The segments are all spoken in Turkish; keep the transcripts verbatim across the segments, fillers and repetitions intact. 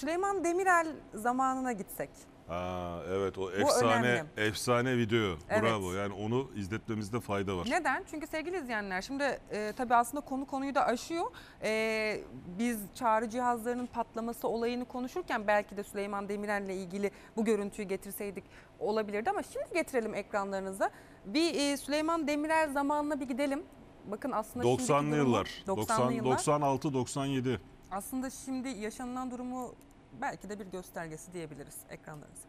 Süleyman Demirel zamanına gitsek. Aa, evet o efsane önemli. efsane video. Evet. Bravo. Yani onu izletmemizde fayda var. Neden? Çünkü sevgili izleyenler şimdi e, tabii aslında konu konuyu da aşıyor. E, biz çağrı cihazlarının patlaması olayını konuşurken belki de Süleyman Demirel'le ilgili bu görüntüyü getirseydik olabilirdi ama şimdi getirelim ekranlarınıza. Bir e, Süleyman Demirel zamanına bir gidelim. Bakın aslında doksanlı yıllar. doksanlı yıllar. doksan altı doksan yedi. Aslında şimdi yaşanılan durumu belki de bir göstergesi diyebiliriz ekranlarınıza.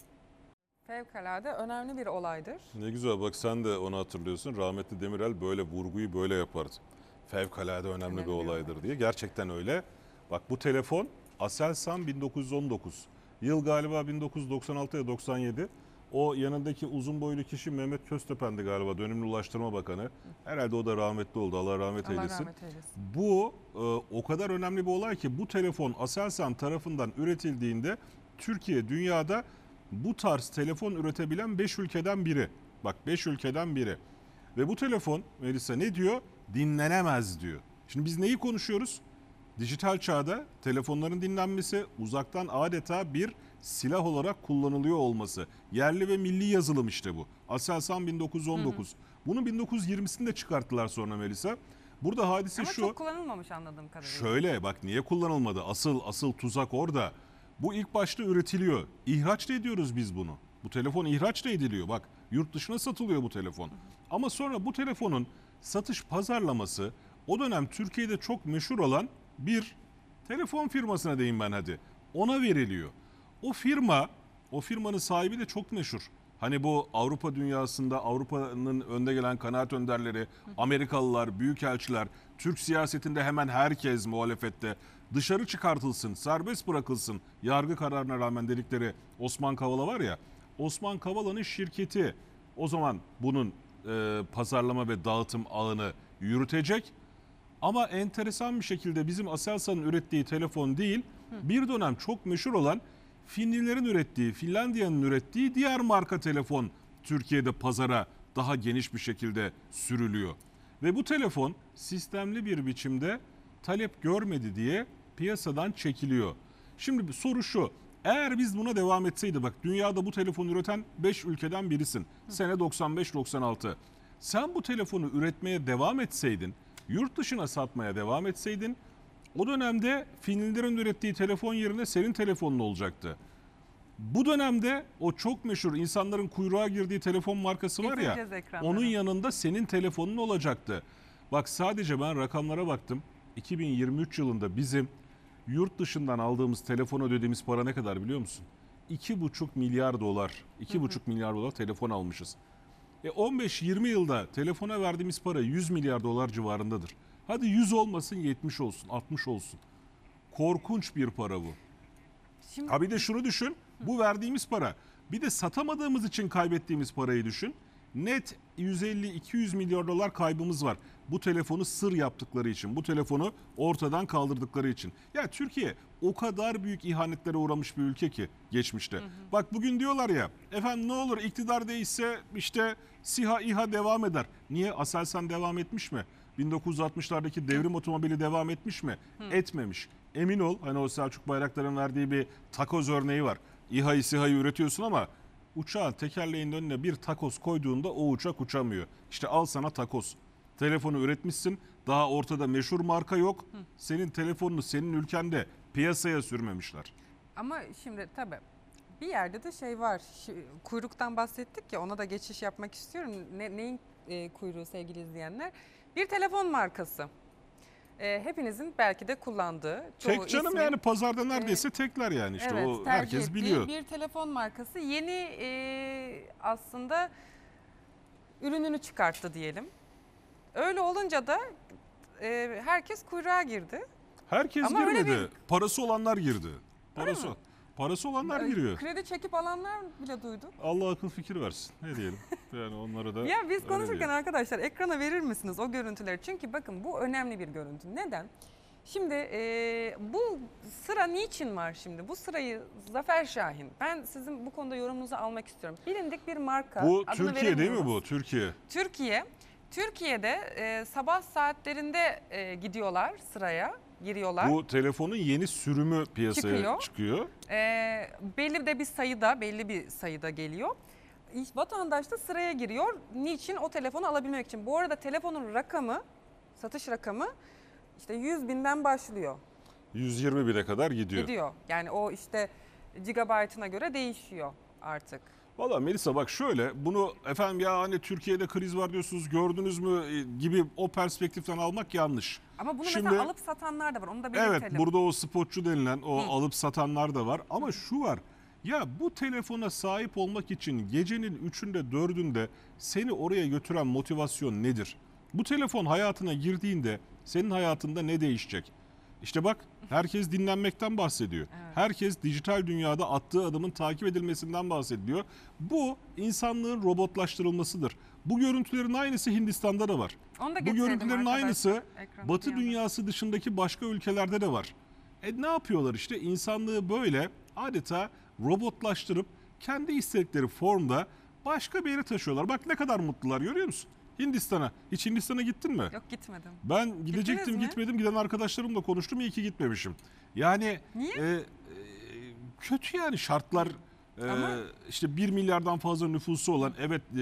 Fevkalade önemli bir olaydır. Ne güzel, bak sen de onu hatırlıyorsun. Rahmetli Demirel böyle vurguyu böyle yapardı. Fevkalade önemli, önemli bir olaydır olay. diye. Gerçekten öyle. Bak bu telefon Aselsan bin dokuz yüz on dokuz. Yıl galiba bin dokuz yüz doksan altı ya doksan yedi. O yanındaki uzun boylu kişi Mehmet Köstepen'di galiba, dönemli Ulaştırma Bakanı. Herhalde o da rahmetli oldu. Allah rahmet Allah eylesin. Rahmet eylesin. Bu e, o kadar önemli bir olay ki bu telefon Aselsan tarafından üretildiğinde Türkiye dünyada bu tarz telefon üretebilen beş ülkeden biri. Bak beş ülkeden biri. Ve bu telefon Melisa ne diyor? Dinlenemez diyor. Şimdi biz neyi konuşuyoruz? Dijital çağda telefonların dinlenmesi uzaktan adeta bir silah olarak kullanılıyor olması. Yerli ve milli yazılım işte bu. Aselsan bin dokuz yüz on dokuz. Hı hı. Bunu bin dokuz yüz yirmisinde çıkarttılar sonra Melisa. Burada hadise Ama şu. Ama çok kullanılmamış anladığım kadarıyla. Şöyle bak, niye kullanılmadı? Asıl asıl tuzak orada. Bu ilk başta üretiliyor. İhraç da ediyoruz biz bunu. Bu telefon ihraç da ediliyor. Bak yurt dışına satılıyor bu telefon. Hı hı. Ama sonra bu telefonun satış pazarlaması o dönem Türkiye'de çok meşhur olan bir telefon firmasına diyeyim ben hadi. Ona veriliyor. O firma, o firmanın sahibi de çok meşhur. Hani bu Avrupa dünyasında Avrupa'nın önde gelen kanaat önderleri, Amerikalılar, büyükelçiler, Türk siyasetinde hemen herkes muhalefette dışarı çıkartılsın, serbest bırakılsın yargı kararına rağmen dedikleri Osman Kavala var ya, Osman Kavala'nın şirketi o zaman bunun e, pazarlama ve dağıtım ağını yürütecek. Ama enteresan bir şekilde bizim Aselsan'ın ürettiği telefon değil, bir dönem çok meşhur olan Finlilerin ürettiği, Finlandiya'nın ürettiği diğer marka telefon Türkiye'de pazara daha geniş bir şekilde sürülüyor. Ve bu telefon sistemli bir biçimde talep görmedi diye piyasadan çekiliyor. Şimdi soru şu, eğer biz buna devam etseydi, bak dünyada bu telefonu üreten beş ülkeden birisin. Sene doksan beş doksan altı. Sen bu telefonu üretmeye devam etseydin, yurt dışına satmaya devam etseydin, o dönemde Finlilerin ürettiği telefon yerine senin telefonun olacaktı. Bu dönemde o çok meşhur insanların kuyruğa girdiği telefon markası var ya, onun yanında senin telefonun olacaktı. Bak sadece ben rakamlara baktım. iki bin yirmi üç yılında bizim yurt dışından aldığımız telefona ödediğimiz para ne kadar biliyor musun? iki buçuk milyar dolar. iki buçuk milyar dolar telefon almışız. E on beş yirmi yılda telefona verdiğimiz para yüz milyar dolar civarındadır. Hadi yüz olmasın, yetmiş olsun, altmış olsun. Korkunç bir para bu. Şimdi... Ha bir de şunu düşün, bu verdiğimiz para, bir de satamadığımız için kaybettiğimiz parayı düşün. Net yüz elli iki yüz milyar dolar kaybımız var. Bu telefonu sır yaptıkları için, bu telefonu ortadan kaldırdıkları için. Ya Türkiye o kadar büyük ihanetlere uğramış bir ülke ki geçmişte. Hı hı. Bak bugün diyorlar ya, efendim ne olur iktidar değişse işte SİHA, İHA devam eder. Niye? Aselsan devam etmiş mi? bin dokuz yüz altmışlardaki devrim otomobili devam etmiş mi? Hı. Etmemiş. Emin ol, hani o Selçuk Bayraktar'ın verdiği bir takoz örneği var. İHA'yı SİHA'yı üretiyorsun ama uçağın tekerleğinin önüne bir takoz koyduğunda o uçak uçamıyor. İşte al sana takoz. Telefonu üretmişsin, daha ortada meşhur marka yok. Hı. Senin telefonunu senin ülkende piyasaya sürmemişler. Ama şimdi tabii bir yerde de şey var. Kuyruktan bahsettik ya, ona da geçiş yapmak istiyorum. Ne, neyin e, kuyruğu sevgili izleyenler? Bir telefon markası. E, hepinizin belki de kullandığı. Tek canım ismi, yani pazarda neredeyse e, tekler yani işte evet, o herkes biliyor. Bir telefon markası yeni e, aslında ürününü çıkarttı diyelim. Öyle olunca da e, herkes kuyruğa girdi. Herkes Ama girmedi. Bir... Parası olanlar girdi. Parası, parası olanlar e, giriyor. Kredi çekip alanlar bile duyduk. Allah akıl fikir versin. Ne diyelim? Yani onlara da. Ya biz konuşurken arkadaşlar ekrana verir misiniz o görüntüleri? Çünkü bakın bu önemli bir görüntü. Neden? Şimdi e, bu sıra niçin var şimdi? Bu sırayı Zafer Şahin, ben sizin bu konuda yorumunuzu almak istiyorum. Bilindik bir marka. Bu Türkiye değil mi bu? Türkiye. Türkiye. Türkiye'de e, sabah saatlerinde e, gidiyorlar sıraya. giriyorlar. Bu telefonun yeni sürümü piyasaya Çıkıyor. çıkıyor. Ee, belli de bir sayıda, belli bir sayıda geliyor. İş- Vatandaş da sıraya giriyor. Niçin? O telefonu alabilmek için. Bu arada telefonun rakamı, satış rakamı işte yüz binden başlıyor. yüz yirmi bine kadar gidiyor. Gidiyor. Yani o işte gigabaytına göre değişiyor artık. Valla Melisa bak şöyle, bunu efendim ya hani Türkiye'de kriz var diyorsunuz, gördünüz mü e, gibi o perspektiften almak yanlış. Ama bunu Şimdi- mesela alıp satanlar da var. Onu da belirtelim. Evet, burada o spotçu denilen o alıp satanlar da var ama şu var. Ya bu telefona sahip olmak için gecenin üçünde dördünde seni oraya götüren motivasyon nedir? Bu telefon hayatına girdiğinde senin hayatında ne değişecek? İşte bak, herkes dinlenmekten bahsediyor. Herkes dijital dünyada attığı adımın takip edilmesinden bahsediyor. Bu insanlığın robotlaştırılmasıdır. Bu görüntülerin aynısı Hindistan'da da var. Onu da Bu getirelim görüntülerin arkadaşlar aynısı ekrana Batı bir anda. dünyası dışındaki başka ülkelerde de var. E ne yapıyorlar işte? İnsanlığı böyle adeta robotlaştırıp kendi istedikleri formda başka bir yere taşıyorlar. Bak ne kadar mutlular, görüyor musun? Hindistan'a. Hiç Hindistan'a gittin mi? Yok, gitmedim. Ben gidecektim, mi? gitmedim. Giden arkadaşlarımla konuştum. İyi ki gitmemişim. Yani Niye? e, e, kötü yani şartlar. e, Ama- işte bir milyardan fazla nüfusu olan, evet e,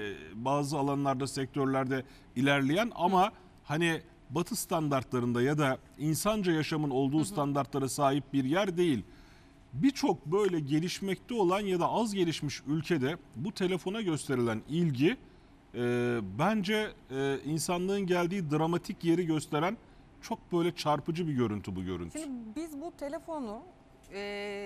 bazı alanlarda, sektörlerde ilerleyen ama hani Batı standartlarında ya da insanca yaşamın olduğu standartlara sahip bir yer değil. Birçok böyle gelişmekte olan ya da az gelişmiş ülkede bu telefona gösterilen ilgi e, bence e, insanlığın geldiği dramatik yeri gösteren çok böyle çarpıcı bir görüntü bu görüntü. Şimdi biz bu telefonu e,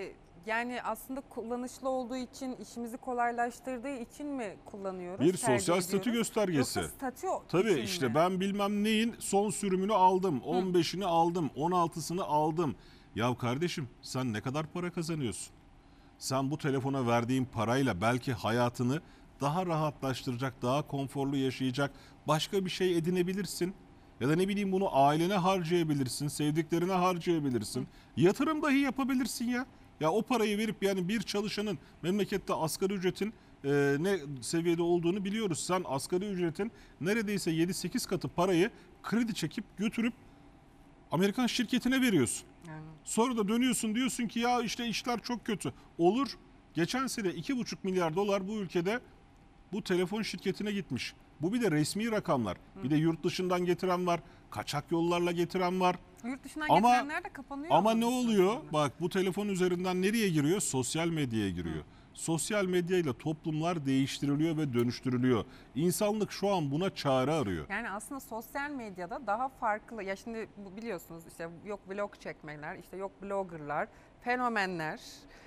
yani aslında kullanışlı olduğu için, işimizi kolaylaştırdığı için mi kullanıyoruz? Bir tercih sosyal statü ediyoruz? göstergesi. Yoksa statü Tabii için işte mi? ben bilmem neyin son sürümünü aldım, on beşini aldım, on altısını aldım. Ya kardeşim sen ne kadar para kazanıyorsun? Sen bu telefona verdiğin parayla belki hayatını daha rahatlaştıracak, daha konforlu yaşayacak başka bir şey edinebilirsin. Ya da ne bileyim bunu ailene harcayabilirsin, sevdiklerine harcayabilirsin. Yatırım dahi yapabilirsin ya. Ya o parayı verip yani bir çalışanın memlekette asgari ücretin e, ne seviyede olduğunu biliyoruz. Sen asgari ücretin neredeyse yedi sekiz katı parayı kredi çekip götürüp Amerikan şirketine veriyorsun. Yani. Sonra da dönüyorsun diyorsun ki ya işte işler çok kötü. Olur. Geçen sene iki buçuk milyar dolar bu ülkede bu telefon şirketine gitmiş. Bu bir de resmi rakamlar. Bir de yurt dışından getiren var. Kaçak yollarla getiren var. Yurt dışından Ama- getirenler de kapanıyor. Ama mu ne bu oluyor? sırasında? Bak bu telefon üzerinden nereye giriyor? Sosyal medyaya giriyor. Sosyal medyayla toplumlar değiştiriliyor ve dönüştürülüyor. İnsanlık şu an buna çare arıyor. Yani aslında sosyal medyada daha farklı. Ya şimdi bu biliyorsunuz işte yok vlog çekmeler, işte yok bloggerlar, fenomenler.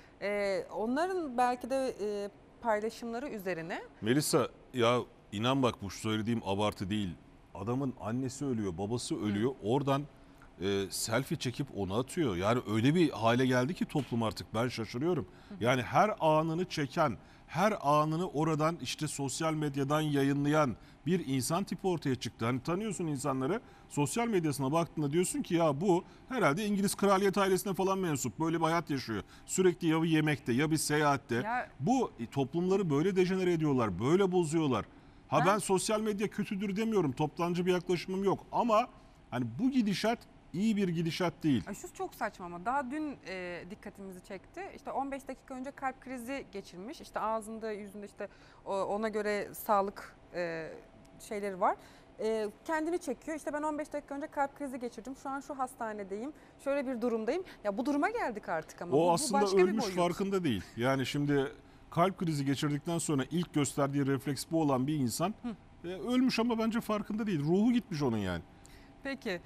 Ee, onların belki de e, paylaşımları üzerine Melisa ya inan bak bu söylediğim abartı değil. Adamın annesi ölüyor, babası ölüyor. Oradan e, selfie çekip onu atıyor. Yani öyle bir hale geldi ki toplum artık, ben şaşırıyorum. Yani her anını çeken, her anını oradan işte sosyal medyadan yayınlayan bir insan tipi ortaya çıktı. Hani tanıyorsun insanları, sosyal medyasına baktığında diyorsun ki ya bu herhalde İngiliz kraliyet ailesine falan mensup. Böyle bir hayat yaşıyor. Sürekli ya bir yemekte ya bir seyahatte. Ya- Bu e, toplumları böyle dejenere ediyorlar, böyle bozuyorlar. Ha ben, Ben- sosyal medya kötüdür demiyorum, toptancı bir yaklaşımım yok ama hani bu gidişat iyi bir gidişat değil. Ay şu çok saçma ama daha dün e, dikkatimizi çekti. İşte on beş dakika önce kalp krizi geçirmiş. İşte ağzında, yüzünde işte o- ona göre sağlık e, şeyleri var. E, kendini çekiyor. İşte ben on beş dakika önce kalp krizi geçirdim. Şu an şu hastanedeyim. Şöyle bir durumdayım. Ya bu duruma geldik artık ama. Bu- O bu aslında başka bir ölmüş, boyut. farkında değil. Yani şimdi kalp krizi geçirdikten sonra ilk gösterdiği refleks bu olan bir insan e, ölmüş ama bence farkında değil. Ruhu gitmiş onun yani. Peki.